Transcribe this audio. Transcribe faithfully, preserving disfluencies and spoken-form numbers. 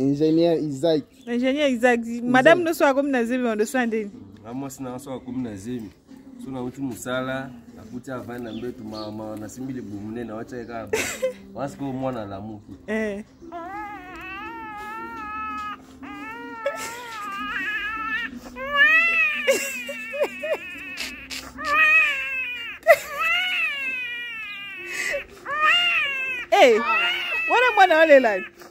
Ingénieur Isaac. Ingénieur Isaac. Madame ne soit comme Nazemi, on reçoit un déni. Moi, si on soit comme Nazemi, si on a un musala, la poutia va na mbetu mama na simbi le bumune na wacha eka. Parce que moi na l'amour. Eh. Hey, what am I like?